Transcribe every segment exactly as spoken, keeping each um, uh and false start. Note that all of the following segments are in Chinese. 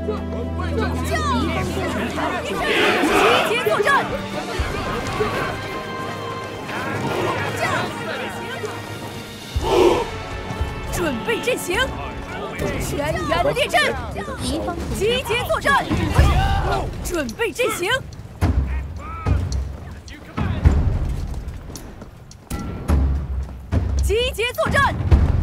集结作战！准备阵型，全员列阵！集结作战！准备阵型！集结作战！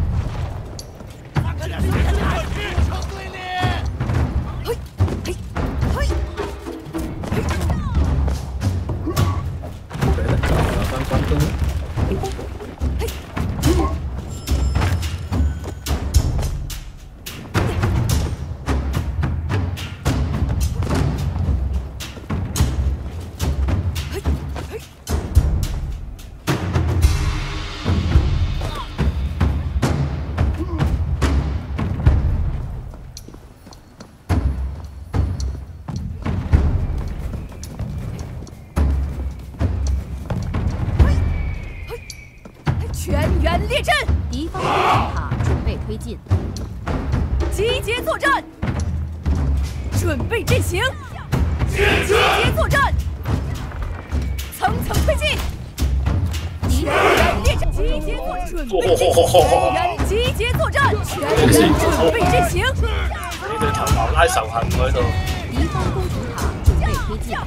全员列阵！敌方工程塔准备推进。集结作战！准备阵型！集结作战！层层推进！全员列阵！集结作准备阵型！全员集结作战！全员准备阵型！ 你對頭矛拉仇恨喺度。 敵方工程塔準備推進。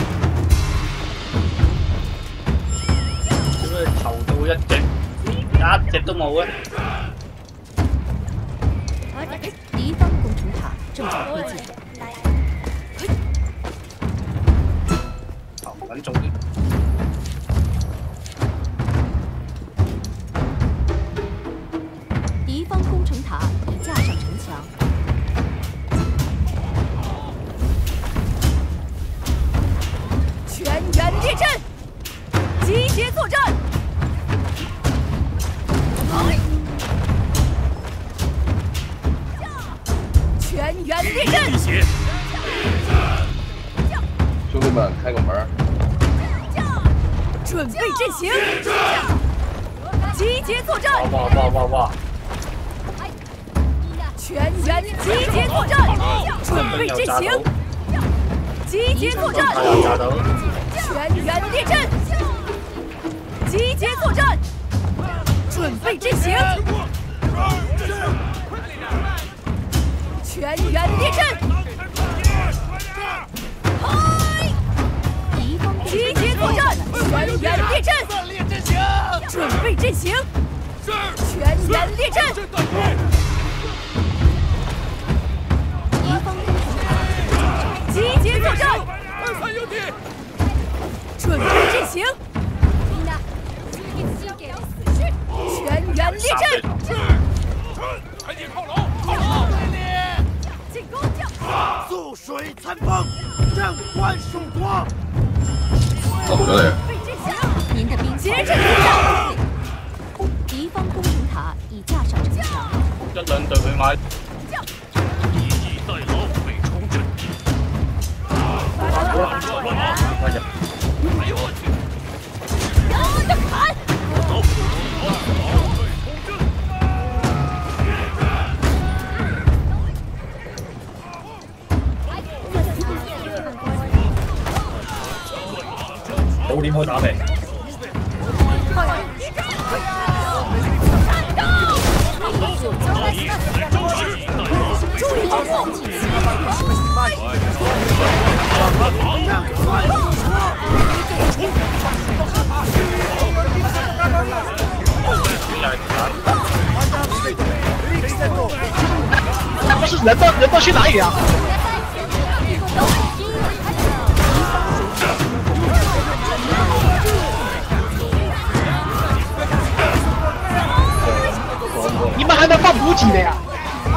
點解投到一隻，一隻都冇嘅？ 敵方工程塔正在推進。 投緊中啲。 敌方工程塔已架上城墙，全员列阵，集结作战。全员列阵。 兄弟们，开个门！ 准备阵型，集结作战。 哇哇哇哇！ 全员集结作战，准备阵型，集结作战，全员列阵，集结作战，准备阵型，全员列阵，集结作战，全员列阵，准备阵型，全员列阵。 集结作战！准备阵型，全员列阵！进攻！ 溯水参风，正观蜀国。 走着嘞！ 您的兵接阵作战！敌方工程塔已架上城墙。 一兩隊佢買。 九點開打未？注意防守！ 那不是人都人都去哪里啊？ 你们还能放补给的呀？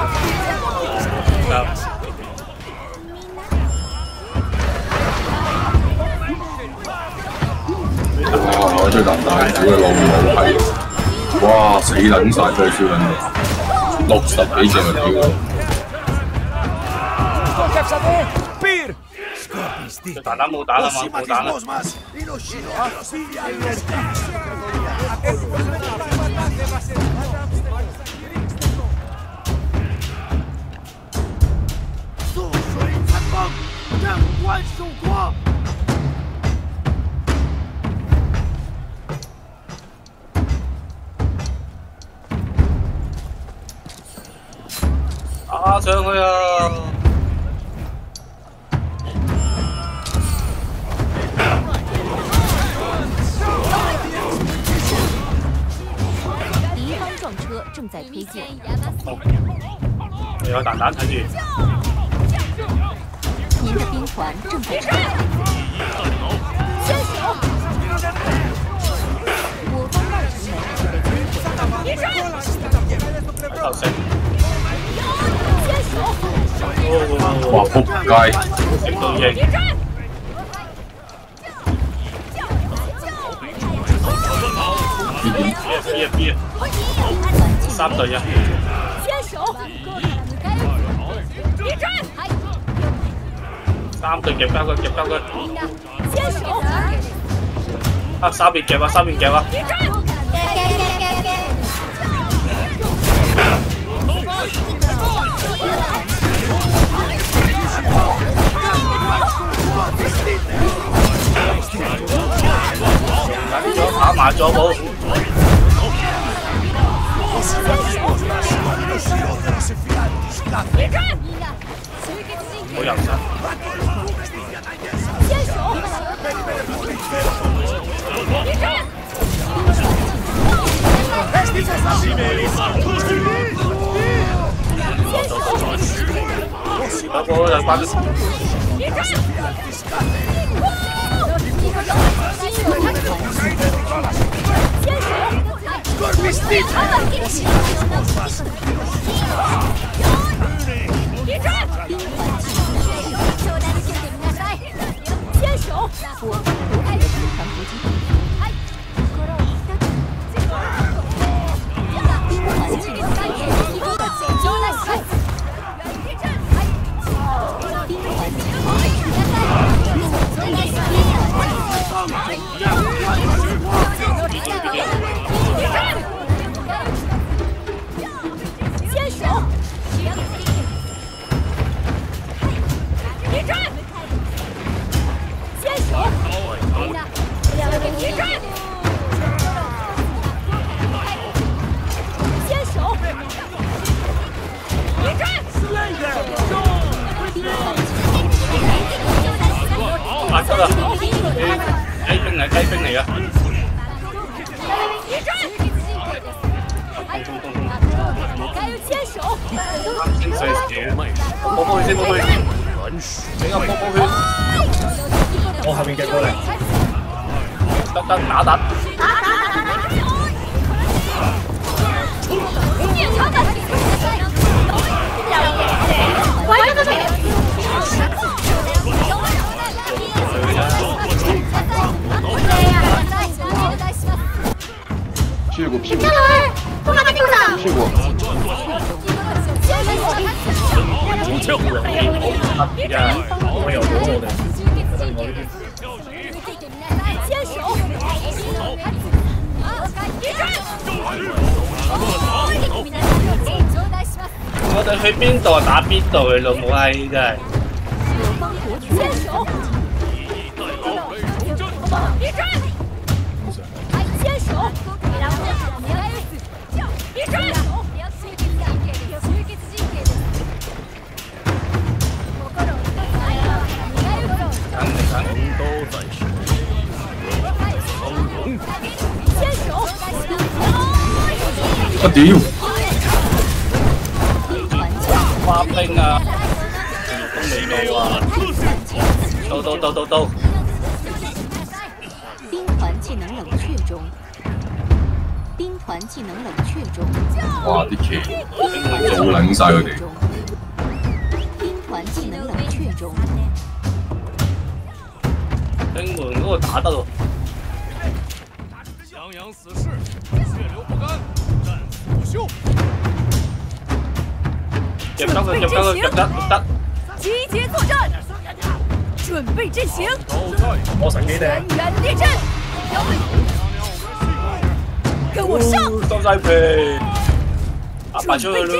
哇！我最大大股嘅老母係，哇死撚晒佢燒緊到，六十幾隻啊屌！ 大膽冇打啦嘛，冇打啦。 溯水打上去啊！ 敌方撞车正在推进。 有蛋蛋睇住。 您的兵团正在撤退。先手！我方二城门已被摧毁。 头先。 先手！ 哇！仆街！ 食到應。B 啊 B 啊 B 啊！三對一。 先手！ 三對夾交佢，夾交佢。 先手！ 啊！三邊夾啊！三邊夾啊！緊咗打埋咗冇。好人生。 先手！ 不過又關咗。 先手！我不爱兵团补给地。先手！先手！先手！ 啊得啦，雞兵嚟，雞兵嚟噶。 先手！ 啱先碎嘢，波波血先，波波血，俾個波波血。我後面夾過嚟，得得打打。 屁股屁股不放在屁股上。 屁股。 唔超人嘅，我有咗我哋。 先手！ 我哋去邊度打邊度嘅老母閪真係。 先手！先手！ 我屌！ 花兵啊，都未到啊！到到到到到！ 兵团技能冷却中。兵团技能冷却中。 哇！啲騎做撚晒佢哋。 兵团技能冷却中。 兵門嗰個打得喎。 襄陽死士，血流不乾，戰死不休。 夾得佢，夾得佢，夾得夾得。 集結作戰，準備陣型。 我神機頂。 全員列陣。跟我上。 收晒皮。啊，擺出去咯。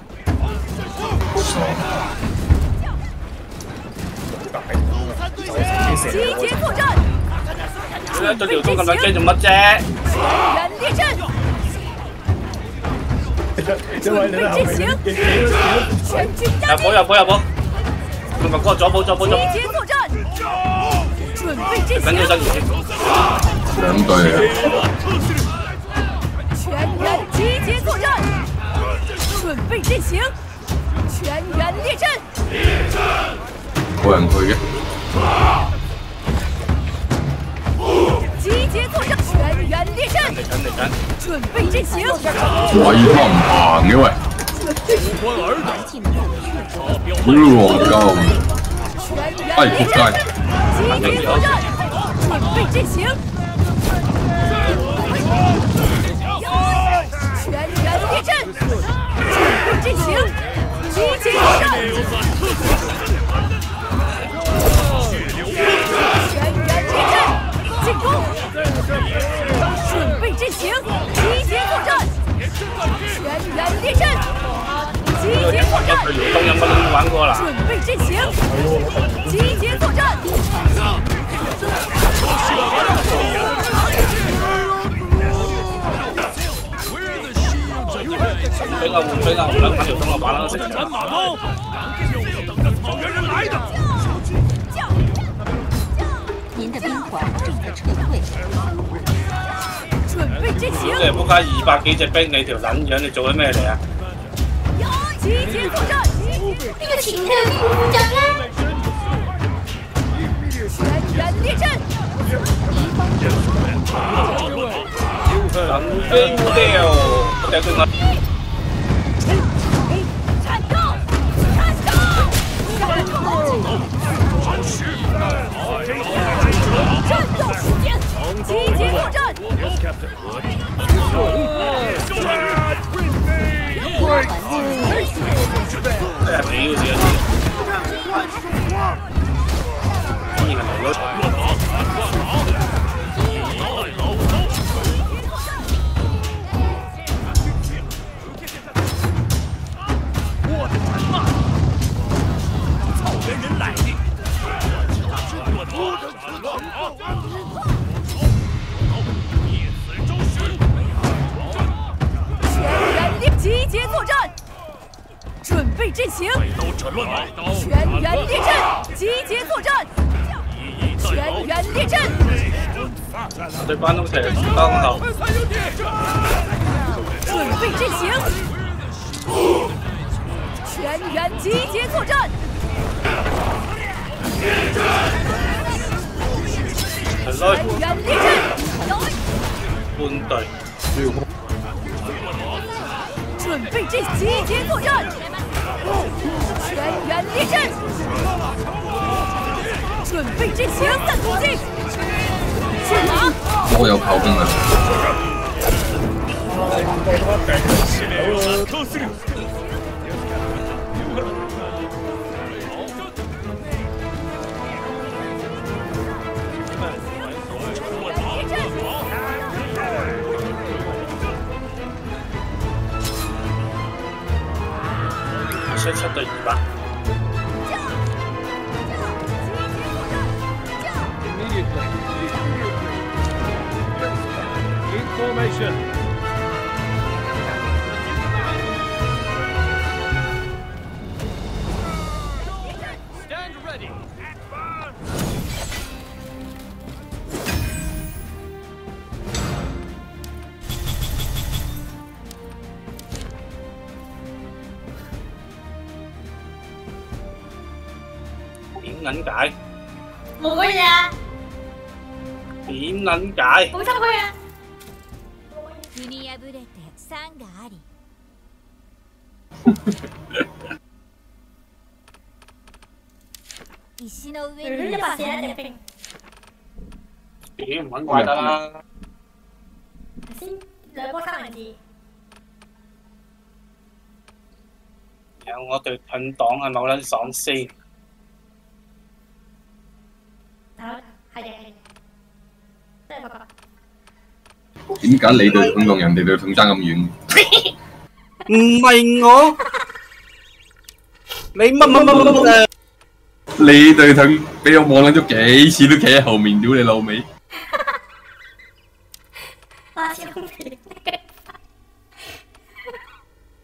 集結作戰。 你對條鐘咁撚驚做乜啫？ 全員列陣。 准备阵型，全军加入波入波入波，佢咪嗰個左波左波左。 集结作戰，準備陣型。 緊要緊要。 兩隊啊！ 全員集结作戰，準備陣型，全員列陣。 冇人去嘅。 集结作戰，全員列陣。 嚟緊嚟緊。 準備陣型。 喂，他唔行嘅喂。妖黃鳩。哎，仆街！ 集结作戰，準備陣型。全員列陣，準備陣型，集结作戰。全員列陣，進攻。準備陣型，集结作戰。全員列陣，集结作戰。 冬陰不能玩過啦。 準備陣型，集结作戰。 俾我換俾我換兩把條冬我玩啦，食。 人马刀，等着草原人来的。 您的兵团正在撤退。 準備陣型， 即係仆街二百幾隻兵，你條撚樣，你做緊咩嚟啊？ 集结作戰。 那個請特副部長啦。 全員列陣。 撚兵掉，我掉佢撚。 戰鬥！戰鬥！戰鬥時間！集結作戰！ 哎呀，屌死啊！依然係冇咗。 集结作战，准备阵型。全员列阵，集结作战。全员列阵。 對班都成當後。 准备阵型。全员集结作战。全员列阵。 半隊。 准备阵，集结作战。全员列阵。准备阵型，散突击。去马。 我有炮兵啊！ 七七對二百。點撚解？ 冇嘢啊！ 點撚解？ 冇出去啊！ 日に破れて山があり。石の上に。 屌唔撚怪得啦！ 先兩波三文治。 有我對盾黨係咪好撚爽先？ 係嘅，係嘅，真係發覺。 點解你對盾同人哋對盾爭咁遠？ 唔係我，你乜乜乜乜乜誒？ 你對盾俾我望撚咗幾次都企喺後面，屌你老味！ 花椒片。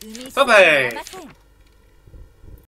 海失敗。 ません。